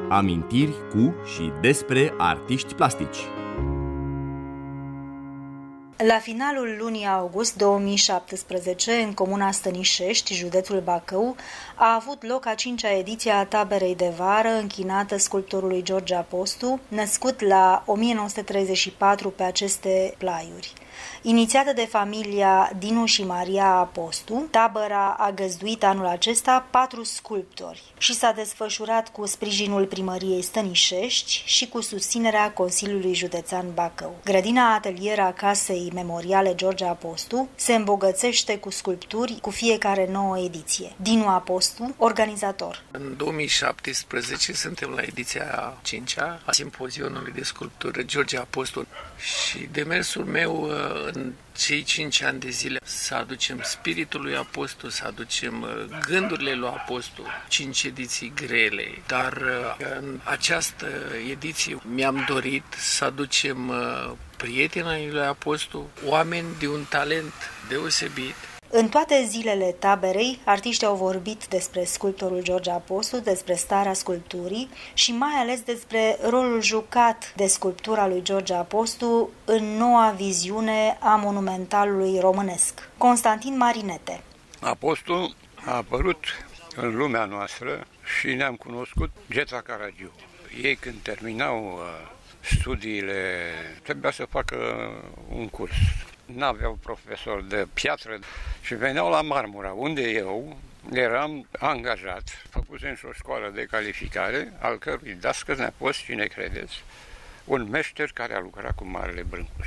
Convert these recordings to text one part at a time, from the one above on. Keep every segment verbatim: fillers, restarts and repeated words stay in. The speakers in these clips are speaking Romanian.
Amintiri cu și despre artiști plastici. La finalul lunii august două mii șaptesprezece, în comuna Stănișești, județul Bacău, a avut loc a cincea ediție a taberei de vară închinată sculptorului George Apostu, născut la o mie nouă sute treizeci și patru pe aceste plaiuri. Inițiată de familia Dinu și Maria Apostu, tabăra a găzduit anul acesta patru sculptori și s-a desfășurat cu sprijinul primăriei Stănișești și cu susținerea Consiliului Județean Bacău. Grădina atelieră a Casei Memoriale George Apostu se îmbogățește cu sculpturi cu fiecare nouă ediție. Dinu Apostu, organizator. În două mii șaptesprezece suntem la ediția a cincea a simpozionului de sculptură George Apostu și demersul meu în cei cinci ani de zile să aducem spiritul lui Apostu, să aducem gândurile lui Apostu, cinci ediții grele, dar în această ediție mi-am dorit să aducem prietenii lui Apostu, oameni de un talent deosebit. În toate zilele taberei, artiștii au vorbit despre sculptorul George Apostu, despre starea sculpturii și mai ales despre rolul jucat de sculptura lui George Apostu în noua viziune a monumentalului românesc. Constantin Marinete. Apostu a apărut în lumea noastră și ne-am cunoscut Gheța Caragiu. Ei, când terminau studiile, trebuia să facă un curs. N-aveau profesor de piatră și veneau la Marmura, unde eu eram angajat, făcusem și o școală de calificare, al cărui dascăl ne-a fost, cine credeți, un meșter care a lucrat cu Marele Brâncuș.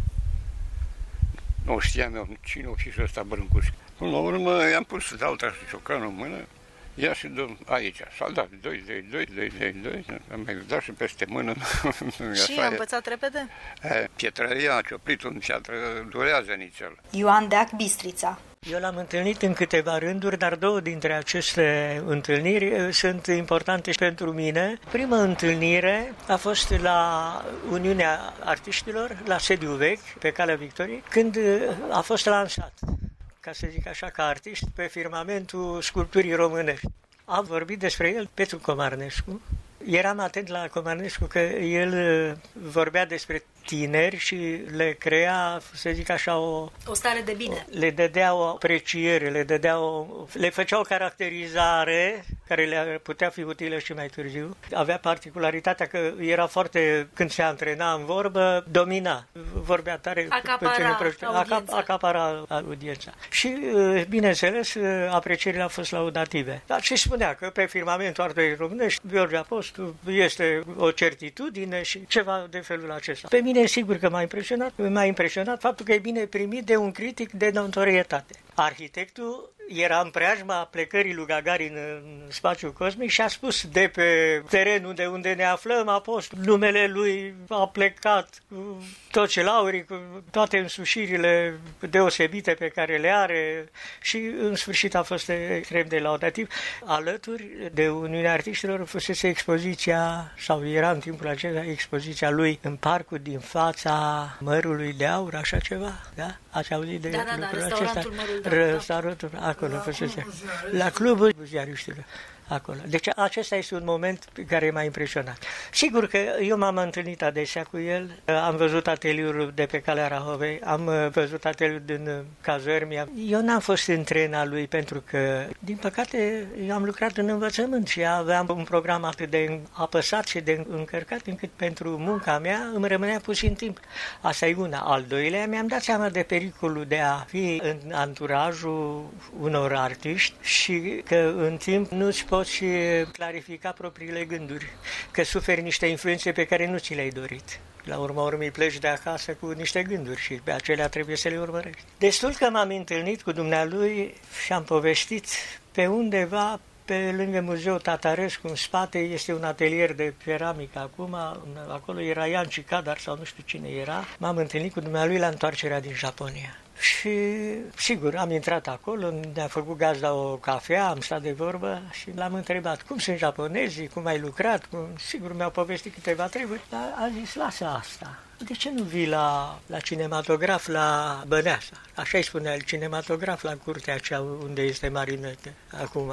Nu știam eu cine o fi și ăsta Brâncuș. Până la urmă i-am pus să dau traștiocanul în mână, ia și dă aici. S-a dat doi, doi, doi, doi, doi, doi, am mai dat și peste mână. Și a învățat repede? Pietrăria, cioplitul în piatră, durează nițel. Ioan Deac Bistrița. Eu l-am întâlnit în câteva rânduri, dar două dintre aceste întâlniri sunt importante și pentru mine. Prima întâlnire a fost la Uniunea Artiștilor, la sediul vechi, pe Calea Victoriei, când a fost lansat, ca să zic așa, ca artist, pe firmamentul sculpturii românești. A vorbit despre el Petru Comarnescu. Eram atent la Comarnescu că el vorbea despre tineri și le crea, să zic așa, o... O stare de bine. Le dădea o apreciere, le dădea o... le făcea o caracterizare care le putea fi utilă și mai târziu. Avea particularitatea că era foarte, când se antrena în vorbă, domina. Vorbea tare. Acapara audiența. Acapara audiența. Și, bineînțeles, aprecierile au fost laudative. Dar și spunea că pe firmamentul artei românești, George Apostu este o certitudine și ceva de felul acesta. Pe mine sigur că m-a impresionat, m-a impresionat faptul că e bine primit de un critic de notorietate. Arhitectul era în preajma plecării lui Gagarin în spațiul cosmic și a spus de pe terenul de unde ne aflăm, Apostu, numele lui a plecat cu toți laurii, cu toate însușirile deosebite pe care le are și în sfârșit a fost extrem de laudativ. Alături de Uniunea Artiștilor fusese expoziția, sau era în timpul acela expoziția lui în parcul din fața Mărului de Aur, așa ceva, da? Ați auzit de da, da, lucrul da, acesta? Restaurantul Mărul de Aur. Restaurantul, acolo la fusese. La clubul ziariștilor. Acolo. Deci acesta este un moment care m-a impresionat. Sigur că eu m-am întâlnit adesea cu el, am văzut atelierul de pe Calea Rahovei, am văzut atelierul din Cazărmi. Eu n-am fost în trena lui pentru că, din păcate, eu am lucrat în învățământ și aveam un program atât de apăsat și de încărcat încât pentru munca mea îmi rămânea puțin timp. Asta e una. Al doilea, mi-am dat seama de pericolul de a fi în anturajul unor artiști și că în timp nu-ți poți clarifica propriile gânduri, că suferi niște influențe pe care nu ți le-ai dorit. La urma urmei pleci de acasă cu niște gânduri și pe acelea trebuie să le urmărești. Destul că m-am întâlnit cu dumnealui și am povestit pe undeva pe lângă Muzeul Tatarescu, în spate, este un atelier de ceramică acum, acolo era Ian Cicadar sau nu știu cine era. M-am întâlnit cu dumnealui la întoarcerea din Japonia. Și, sigur, am intrat acolo, ne-a făcut gazda o cafea, am stat de vorbă și l-am întrebat cum sunt japonezii, cum ai lucrat, cum... sigur mi-au povestit câteva treburi, dar a zis, lasă asta. De ce nu vii la, la cinematograf la Băneasa? Așa îi spunea el, cinematograf la curtea aceea unde este Marinete acum.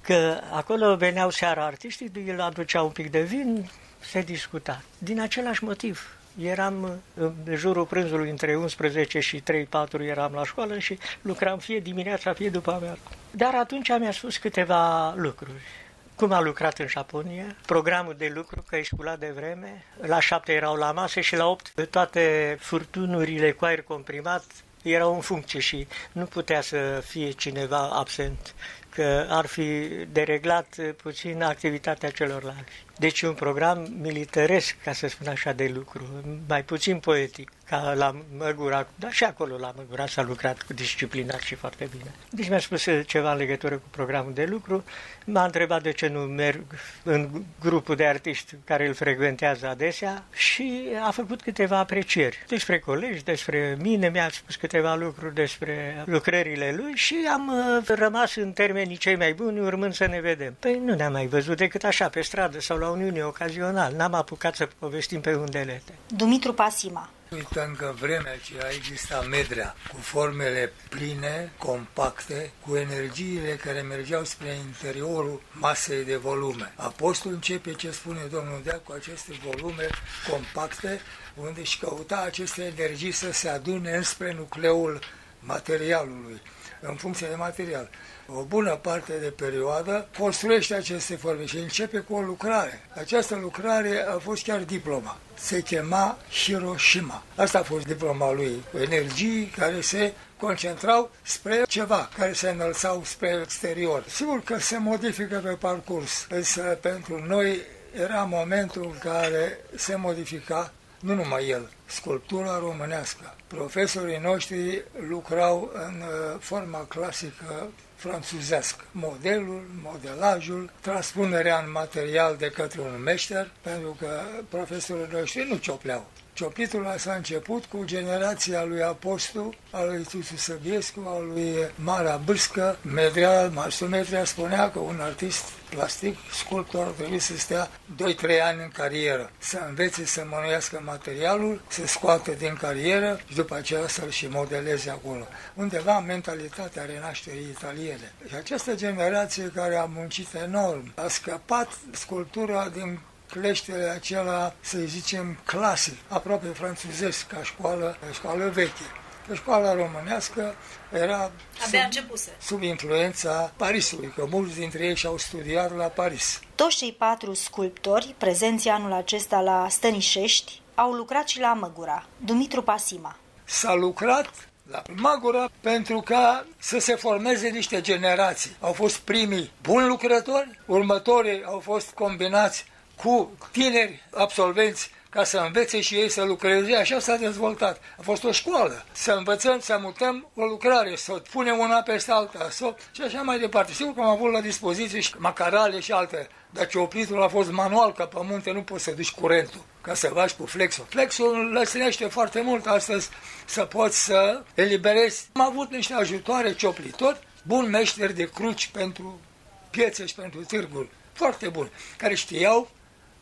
că acolo veneau seara artiștii, îl aduceau un pic de vin, se discuta. Din același motiv. Eram în jurul prânzului între unsprezece și trei patru eram la școală și lucram fie dimineața, fie după amiază. Dar atunci mi-a spus câteva lucruri. Cum a lucrat în Japonia, programul de lucru, că ești sculat de vreme, la șapte erau la masă și la opt toate furtunurile cu aer comprimat erau în funcție și nu putea să fie cineva absent, că ar fi dereglat puțin activitatea celorlalți. Deci un program militaresc, ca să spun așa, de lucru, mai puțin poetic, ca la Măgura, dar și acolo la Măgura s-a lucrat cu disciplinat și foarte bine. Deci mi-a spus ceva în legătură cu programul de lucru, m-a întrebat de ce nu merg în grupul de artiști care îl frecventează adesea și a făcut câteva aprecieri despre colegi, despre mine, mi-a spus câteva lucruri despre lucrările lui și am rămas în termenii cei mai buni, urmând să ne vedem. Păi nu ne-am mai văzut decât așa, pe stradă sau la Uniune, ocazional. N-am apucat să povestim pe undelete. Dumitru Pasima. Uitând că în vremea aceea exista Medrea, cu formele pline, compacte, cu energiile care mergeau spre interiorul masei de volume. Apostol începe ce spune domnul Dea cu aceste volume compacte, unde își căuta aceste energii să se adune înspre nucleul materialului, în funcție de material. O bună parte de perioadă construiește aceste forme și începe cu o lucrare. Această lucrare a fost chiar diploma. Se chema Hiroshima. Asta a fost diploma lui. Energii care se concentrau spre ceva, care se înălțau spre exterior. Sigur că se modifică pe parcurs, însă pentru noi era momentul în care se modifica nu numai el, sculptura românească. Profesorii noștri lucrau în forma clasică franțuzească. Modelul, modelajul, transpunerea în material de către un meșter, pentru că profesorii noștri nu ciopleau. Cioplitul s-a început cu generația lui Apostu, a lui Tuțu Săbiescu, a lui Mara Bârscă. Medrea, Marsul Medrea spunea că un artist plastic, sculptor, trebuie să stea doi trei ani în carieră, să învețe să mănuiască materialul, să scoată din carieră și după aceea să-l și modeleze acolo. Undeva mentalitatea renașterii italiene. Și această generație care a muncit enorm, a scăpat sculptura din cleștele acela, să zicem, clasic, aproape franțuzesc, ca școală, școală veche. Că școala românească era abia sub, sub influența Parisului, că mulți dintre ei și-au studiat la Paris. Toți cei patru sculptori, prezenți anul acesta la Stănișești, au lucrat și la Măgura. Dumitru Pasima. S-a lucrat la Măgura pentru ca să se formeze niște generații. Au fost primii buni lucrători, următorii au fost combinați cu tineri absolvenți ca să învețe și ei să lucreze, așa s-a dezvoltat. A fost o școală. Să învățăm, să mutăm o lucrare, să o punem una peste alta, să... și așa mai departe. Sigur că am avut la dispoziție și macarale și alte, dar cioplitul a fost manual, că pe munte nu poți să duci curentul, ca să faci cu flexul. Flexul lăsnește foarte mult astăzi să poți să eliberezi. Am avut niște ajutoare cioplitori, buni meșteri de cruci pentru piețe și pentru târguri, foarte buni, care știau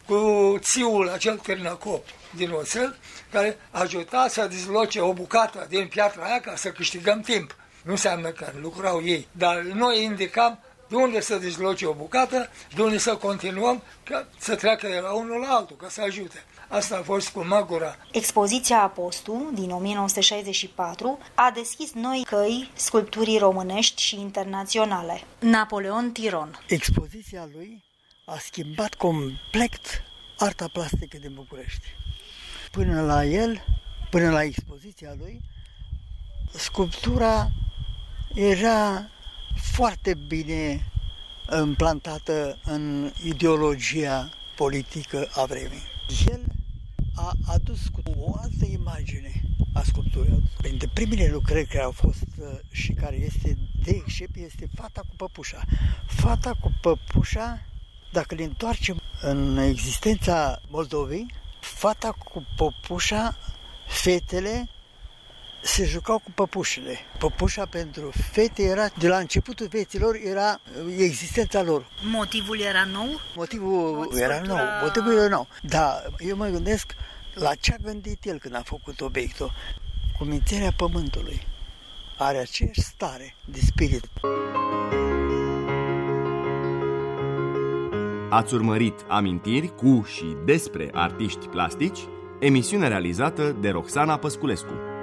cu țiul acel târnăcop din oțel, care ajuta să dezloce o bucată din piatra aia ca să câștigăm timp. Nu înseamnă că lucrau ei, dar noi indicam de unde să dezloce o bucată, de unde să continuăm, că să treacă de la unul la altul, ca să ajute. Asta a fost cu Măgura. Expoziția Apostu din o mie nouă sute șaizeci și patru a deschis noi căi sculpturii românești și internaționale. Napoleon Tiron. Expoziția lui a schimbat complet arta plastică din București. Până la el, până la expoziția lui, sculptura era foarte bine implantată în ideologia politică a vremii. El a adus cu o altă imagine a sculpturii. Printre primele lucrări care au fost și care este de excepție este Fata cu păpușa. Fata cu păpușa, dacă le întoarcem în existența Moldovei, fata cu păpușa, fetele se jucau cu păpușele. Păpușa pentru fete era, de la începutul vieților, era existența lor. Motivul era nou? Motivul era nou, motivul era nou. Dar eu mă gândesc la ce a gândit el când a făcut obiectul. Cumințenia pământului are aceeași stare de spirit. Ați urmărit Amintiri cu și despre artiști plastici, emisiune realizată de Roxana Păsculescu.